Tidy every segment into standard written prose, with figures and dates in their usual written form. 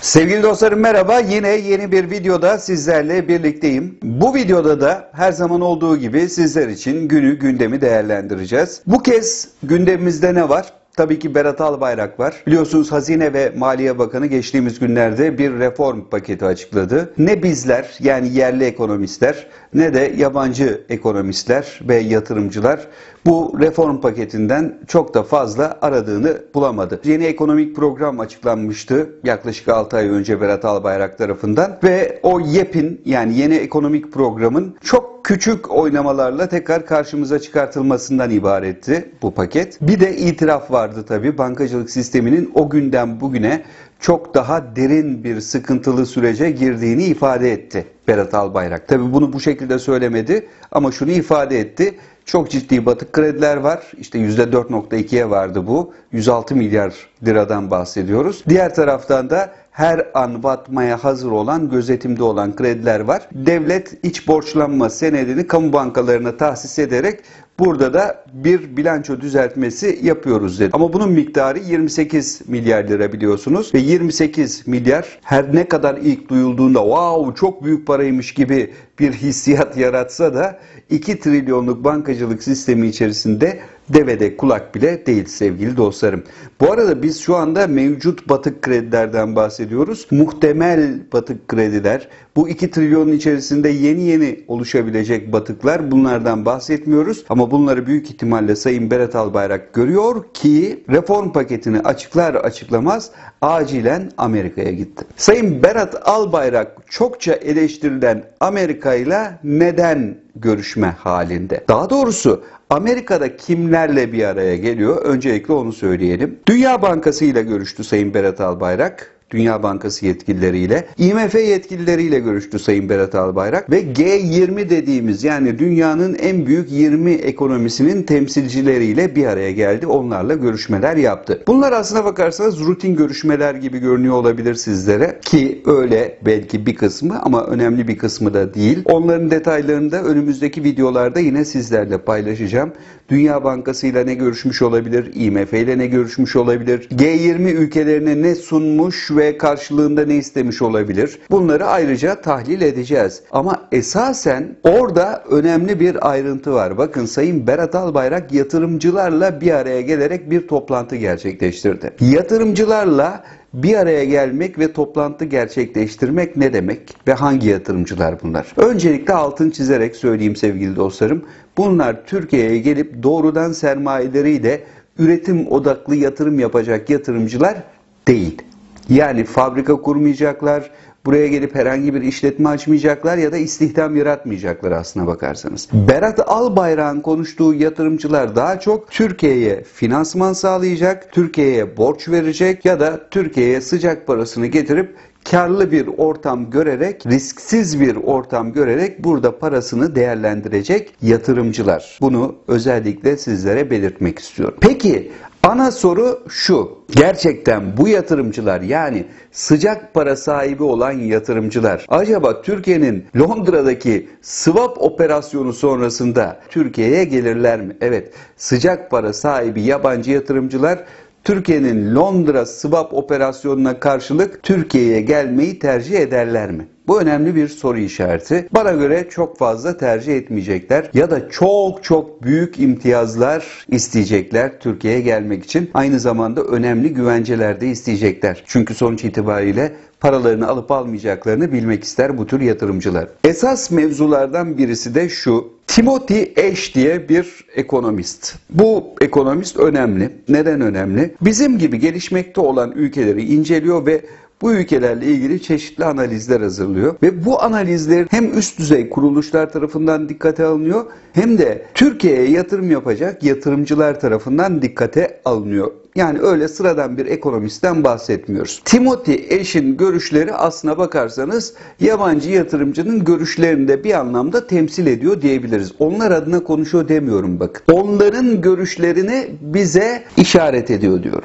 Sevgili dostlarım merhaba. Yine yeni bir videoda sizlerle birlikteyim. Bu videoda da her zaman olduğu gibi sizler için günü gündemi değerlendireceğiz. Bu kez gündemimizde ne var? Tabii ki Berat Albayrak var. Biliyorsunuz Hazine ve Maliye Bakanı geçtiğimiz günlerde bir reform paketi açıkladı. Ne bizler yani yerli ekonomistler ne de yabancı ekonomistler ve yatırımcılar bu reform paketinden çok da fazla aradığını bulamadı. Yeni ekonomik program açıklanmıştı yaklaşık 6 ay önce Berat Albayrak tarafından ve o yani yeni ekonomik programın çok küçük oynamalarla tekrar karşımıza çıkartılmasından ibaretti bu paket. Bir de itiraf vardı tabii, bankacılık sisteminin o günden bugüne çok daha derin bir sıkıntılı sürece girdiğini ifade etti Berat Albayrak. Tabii bunu bu şekilde söylemedi ama şunu ifade etti. Çok ciddi batık krediler var. İşte %4.2'ye vardı bu. 106 milyar liradan bahsediyoruz. Diğer taraftan da her an batmaya hazır olan, gözetimde olan krediler var. Devlet iç borçlanma senedini kamu bankalarına tahsis ederek burada da bir bilanço düzeltmesi yapıyoruz dedi. Ama bunun miktarı 28 milyar lira biliyorsunuz. Ve 28 milyar her ne kadar ilk duyulduğunda wow çok büyük paraymış gibi bir hissiyat yaratsa da 2 trilyonluk bankacılık sistemi içerisinde devede kulak bile değil sevgili dostlarım. Bu arada biz şu anda mevcut batık kredilerden bahsediyoruz. Muhtemel batık krediler, bu 2 trilyonun içerisinde yeni oluşabilecek batıklar, bunlardan bahsetmiyoruz. Ama bunları büyük ihtimalle Sayın Berat Albayrak görüyor ki reform paketini açıklar açıklamaz acilen Amerika'ya gitti. Sayın Berat Albayrak çokça eleştirilen Amerika ile neden görüşme halinde? Daha doğrusu Amerika'da kimlerle bir araya geliyor? Öncelikle onu söyleyelim. Dünya Bankası ile görüştü Sayın Berat Albayrak. Dünya Bankası yetkilileriyle, IMF yetkilileriyle görüştü Sayın Berat Albayrak ve G20 dediğimiz yani dünyanın en büyük 20 ekonomisinin temsilcileriyle bir araya geldi. Onlarla görüşmeler yaptı. Bunlar aslına bakarsanız rutin görüşmeler gibi görünüyor olabilir sizlere ki öyle belki bir kısmı ama önemli bir kısmı da değil. Onların detaylarını da önümüzdeki videolarda yine sizlerle paylaşacağım. Dünya Bankası ile ne görüşmüş olabilir? IMF ile ne görüşmüş olabilir? G20 ülkelerine ne sunmuş ve karşılığında ne istemiş olabilir? Bunları ayrıca tahlil edeceğiz. Ama esasen orada önemli bir ayrıntı var. Bakın Sayın Berat Albayrak yatırımcılarla bir araya gelerek bir toplantı gerçekleştirdi. Yatırımcılarla bir araya gelmek ve toplantı gerçekleştirmek ne demek ve hangi yatırımcılar bunlar? Öncelikle altını çizerek söyleyeyim sevgili dostlarım. Bunlar Türkiye'ye gelip doğrudan sermayeleriyle üretim odaklı yatırım yapacak yatırımcılar değil. Yani fabrika kurmayacaklar, buraya gelip herhangi bir işletme açmayacaklar ya da istihdam yaratmayacaklar aslına bakarsanız. Berat Albayrak'ın konuştuğu yatırımcılar daha çok Türkiye'ye finansman sağlayacak, Türkiye'ye borç verecek ya da Türkiye'ye sıcak parasını getirip karlı bir ortam görerek, risksiz bir ortam görerek burada parasını değerlendirecek yatırımcılar. Bunu özellikle sizlere belirtmek istiyorum. Peki ana soru şu. Gerçekten bu yatırımcılar yani sıcak para sahibi olan yatırımcılar acaba Türkiye'nin Londra'daki swap operasyonu sonrasında Türkiye'ye gelirler mi? Evet, sıcak para sahibi yabancı yatırımcılar Türkiye'nin Londra swap operasyonuna karşılık Türkiye'ye gelmeyi tercih ederler mi? Bu önemli bir soru işareti. Bana göre çok fazla tercih etmeyecekler ya da çok büyük imtiyazlar isteyecekler Türkiye'ye gelmek için. Aynı zamanda önemli güvenceler de isteyecekler. Çünkü sonuç itibariyle paralarını alıp almayacaklarını bilmek ister bu tür yatırımcılar. Esas mevzulardan birisi de şu. Timothy Ash diye bir ekonomist. Bu ekonomist önemli. Neden önemli? Bizim gibi gelişmekte olan ülkeleri inceliyor ve bu ülkelerle ilgili çeşitli analizler hazırlıyor ve bu analizler hem üst düzey kuruluşlar tarafından dikkate alınıyor hem de Türkiye'ye yatırım yapacak yatırımcılar tarafından dikkate alınıyor. Yani öyle sıradan bir ekonomistten bahsetmiyoruz. Timothy Ash'in görüşleri aslına bakarsanız yabancı yatırımcının görüşlerini de bir anlamda temsil ediyor diyebiliriz. Onlar adına konuşuyor demiyorum bakın. Onların görüşlerini bize işaret ediyor diyorum.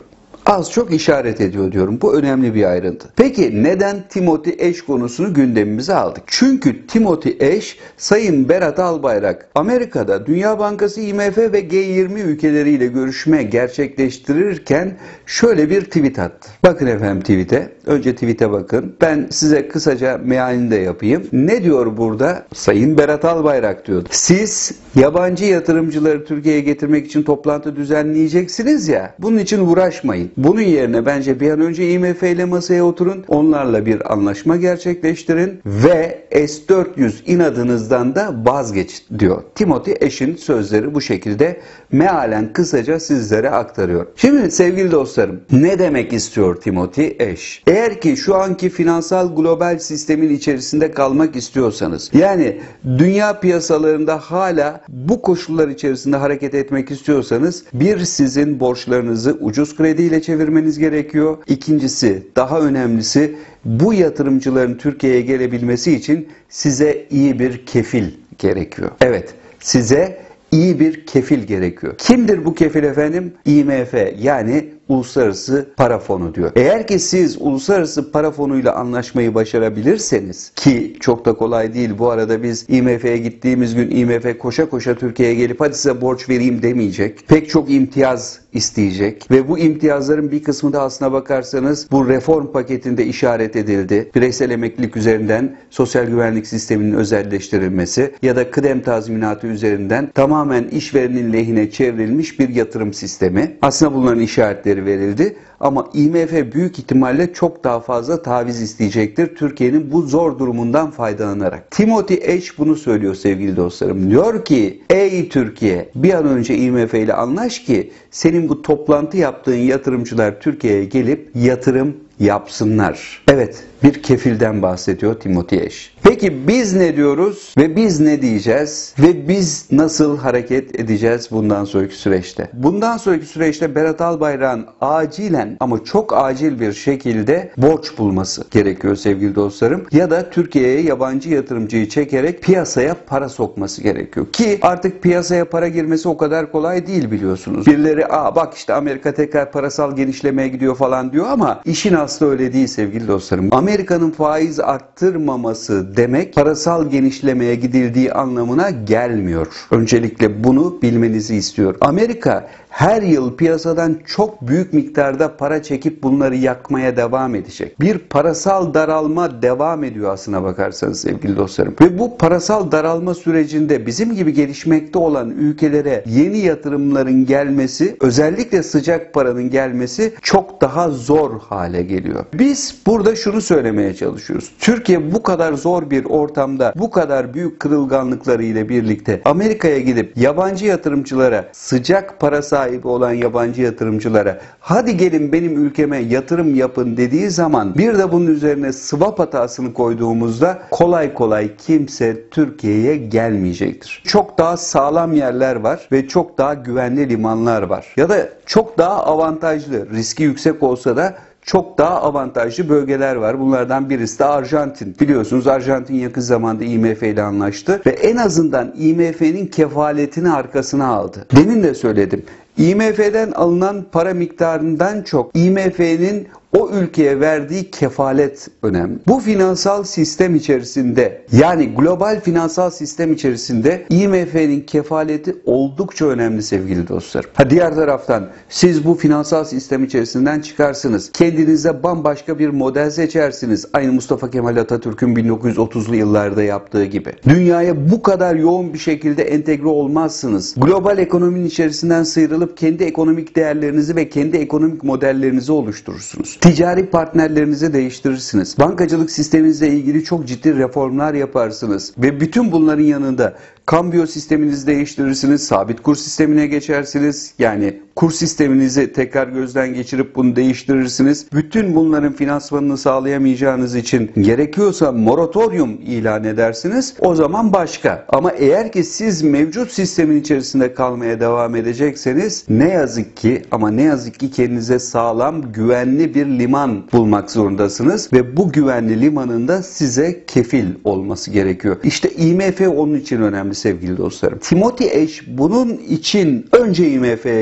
az çok işaret ediyor diyorum. Bu önemli bir ayrıntı. Peki neden Timothy Ash konusunu gündemimize aldık? Çünkü Timothy Ash, Sayın Berat Albayrak Amerika'da Dünya Bankası, IMF ve G20 ülkeleriyle görüşme gerçekleştirirken şöyle bir tweet attı. Bakın efendim tweet'e. Önce tweet'e bakın. Ben size kısaca mealini de yapayım. Ne diyor burada? Sayın Berat Albayrak diyor. Siz yabancı yatırımcıları Türkiye'ye getirmek için toplantı düzenleyeceksiniz ya. Bunun için uğraşmayın. Bunun yerine bence bir an önce IMF ile masaya oturun. Onlarla bir anlaşma gerçekleştirin ve S-400 inadınızdan da vazgeçin diyor. Timothy Ash'in sözleri bu şekilde mealen kısaca sizlere aktarıyor. Şimdi sevgili dostlarım, ne demek istiyor Timothy Ash? Eğer ki şu anki finansal global sistemin içerisinde kalmak istiyorsanız, yani dünya piyasalarında hala bu koşullar içerisinde hareket etmek istiyorsanız, bir, sizin borçlarınızı ucuz krediyle çevirmeniz gerekiyor. İkincisi, daha önemlisi, bu yatırımcıların Türkiye'ye gelebilmesi için size iyi bir kefil gerekiyor. Evet, size iyi bir kefil gerekiyor. Kimdir bu kefil efendim? IMF, yani Uluslararası Para Fonu diyor. Eğer ki siz Uluslararası Para Fonu'yla anlaşmayı başarabilirseniz, ki çok da kolay değil, bu arada biz IMF'ye gittiğimiz gün IMF koşa koşa Türkiye'ye gelip hadi size borç vereyim demeyecek. Pek çok imtiyaz isteyecek ve bu imtiyazların bir kısmı da aslına bakarsanız bu reform paketinde işaret edildi. Bireysel emeklilik üzerinden sosyal güvenlik sisteminin özelleştirilmesi ya da kıdem tazminatı üzerinden tamamen işverenin lehine çevrilmiş bir yatırım sistemi. Aslında bunların işaretleri verildi ama IMF büyük ihtimalle çok daha fazla taviz isteyecektir Türkiye'nin bu zor durumundan faydalanarak. Timothy Ash bunu söylüyor sevgili dostlarım. Diyor ki, ey Türkiye, bir an önce IMF ile anlaş ki senin bu toplantı yaptığın yatırımcılar Türkiye'ye gelip yatırım yapsınlar. Evet, bir kefilden bahsediyor Timothy Ash. Peki biz ne diyoruz ve biz ne diyeceğiz ve biz nasıl hareket edeceğiz bundan sonraki süreçte? Bundan sonraki süreçte Berat Albayrak'ın acilen ama çok acil bir şekilde borç bulması gerekiyor sevgili dostlarım. Ya da Türkiye'ye yabancı yatırımcıyı çekerek piyasaya para sokması gerekiyor. Ki artık piyasaya para girmesi o kadar kolay değil biliyorsunuz. Birileri bak işte Amerika tekrar parasal genişlemeye gidiyor falan diyor ama işin aslı öyle değil sevgili dostlarım. Amerika'nın faiz arttırmaması demek parasal genişlemeye gidildiği anlamına gelmiyor. Öncelikle bunu bilmenizi istiyorum. Amerika her yıl piyasadan çok büyük miktarda para çekip bunları yakmaya devam edecek. Bir parasal daralma devam ediyor aslına bakarsanız sevgili dostlarım. Ve bu parasal daralma sürecinde bizim gibi gelişmekte olan ülkelere yeni yatırımların gelmesi, özellikle sıcak paranın gelmesi çok daha zor hale geliyor. Biz burada şunu söylemeye çalışıyoruz. Türkiye bu kadar zor bir ortamda, bu kadar büyük kırılganlıkları ile birlikte Amerika'ya gidip yabancı yatırımcılara, sıcak para sahibi olan yabancı yatırımcılara hadi gelin benim ülkeme yatırım yapın dediği zaman, bir de bunun üzerine swap hatasını koyduğumuzda kolay kolay kimse Türkiye'ye gelmeyecektir. Çok daha sağlam yerler var ve çok daha güvenli limanlar var. Ya da çok daha avantajlı, riski yüksek olsa da çok daha avantajlı bölgeler var. Bunlardan birisi de Arjantin. Biliyorsunuz Arjantin yakın zamanda IMF ile anlaştı ve en azından IMF'nin kefaletini arkasına aldı. Demin de söyledim. IMF'den alınan para miktarından çok IMF'nin o ülkeye verdiği kefalet önemli. Bu finansal sistem içerisinde, yani global finansal sistem içerisinde IMF'nin kefaleti oldukça önemli sevgili dostlarım. Diğer taraftan siz bu finansal sistem içerisinden çıkarsınız. Kendinize bambaşka bir model seçersiniz. Aynı Mustafa Kemal Atatürk'ün 1930'lu yıllarda yaptığı gibi. Dünyaya bu kadar yoğun bir şekilde entegre olmazsınız. Global ekonominin içerisinden sıyrılıp kendi ekonomik değerlerinizi ve kendi ekonomik modellerinizi oluşturursunuz. Ticari partnerlerinizi değiştirirsiniz. Bankacılık sisteminizle ilgili çok ciddi reformlar yaparsınız. Ve bütün bunların yanında kambiyo sisteminizi değiştirirsiniz. Sabit kur sistemine geçersiniz. Yani kur sisteminizi tekrar gözden geçirip bunu değiştirirsiniz. Bütün bunların finansmanını sağlayamayacağınız için gerekiyorsa moratoryum ilan edersiniz. O zaman başka. Ama eğer ki siz mevcut sistemin içerisinde kalmaya devam edecekseniz ne yazık ki ama ne yazık ki kendinize sağlam, güvenli bir liman bulmak zorundasınız ve bu güvenli limanın da size kefil olması gerekiyor. İşte IMF onun için önemli sevgili dostlarım. Timothy Ash bunun için önce IMF'ye gidin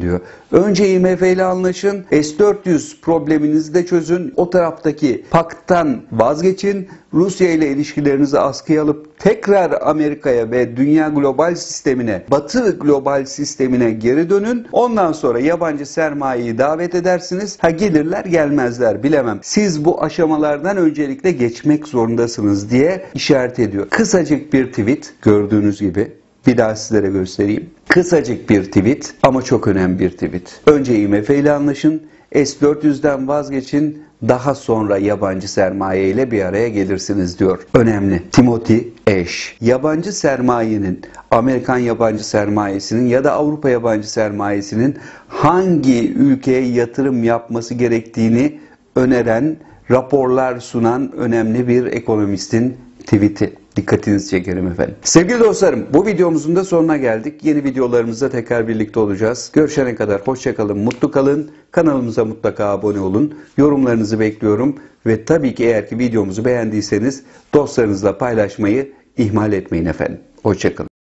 diyor. Önce IMF ile anlaşın, S-400 probleminizi de çözün, o taraftaki pakttan vazgeçin, Rusya ile ilişkilerinizi askıya alıp tekrar Amerika'ya ve dünya global sistemine, Batı global sistemine geri dönün. Ondan sonra yabancı sermayeyi davet edersiniz. Ha gelirler gelmezler bilemem. Siz bu aşamalardan öncelikle geçmek zorundasınız diye işaret ediyor. Kısacık bir tweet gördüğünüz gibi. Bir daha sizlere göstereyim. Kısacık bir tweet ama çok önemli bir tweet. Önce IMF ile anlaşın, S-400'den vazgeçin, daha sonra yabancı sermaye ile bir araya gelirsiniz diyor. Önemli. Timothy Ash. Yabancı sermayenin, Amerikan yabancı sermayesinin ya da Avrupa yabancı sermayesinin hangi ülkeye yatırım yapması gerektiğini öneren, raporlar sunan önemli bir ekonomistin tweet'i. Dikkatinizi çekerim efendim. Sevgili dostlarım, bu videomuzun da sonuna geldik. Yeni videolarımızda tekrar birlikte olacağız. Görüşene kadar hoşça kalın, mutlu kalın. Kanalımıza mutlaka abone olun. Yorumlarınızı bekliyorum. Ve tabii ki eğer ki videomuzu beğendiyseniz dostlarınızla paylaşmayı ihmal etmeyin efendim. Hoşça kalın.